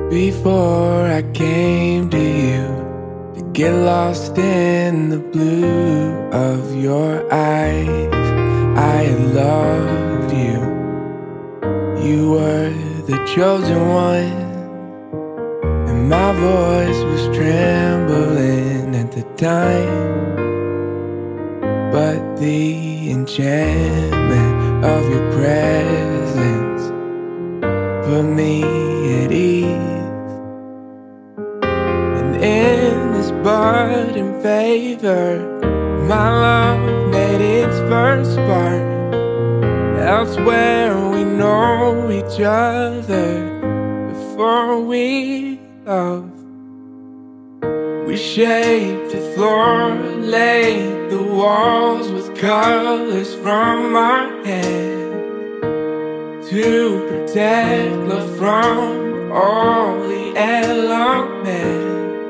Before I came to you, to get lost in the blue of your eyes, I had loved you. You were the chosen one, and my voice was trembling at the time. But the enchantment of your presence put me at ease. And in this budding favor, my love made its first spark. Elsewhere we know each other before we love. We shaped the floor, laid the walls with colors from our hands to protect love from all the elements.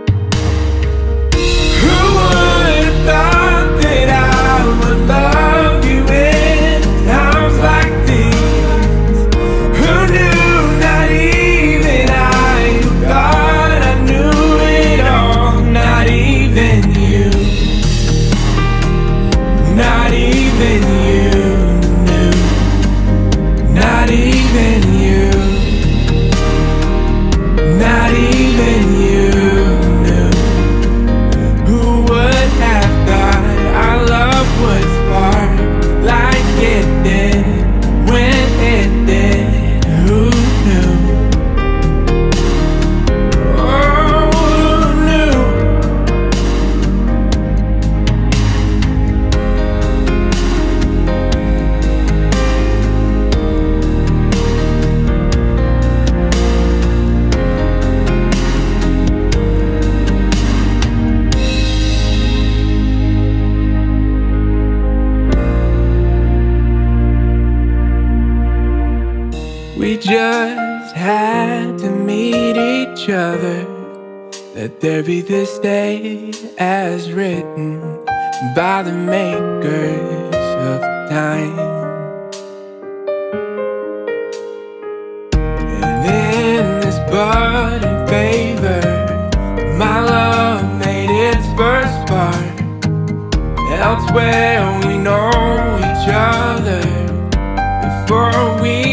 Who would have thought that I would love you in times like these? Who knew not even I, oh God, I knew it all. Not even you, not even you knew, not even you, not even you knew. Who would have thought our love would spark like it did when it did? Who knew? We just had to meet each other. Let there be this day as written by the makers of time. And in this budding favor, my love made its first spark. Elsewhere we know each other before we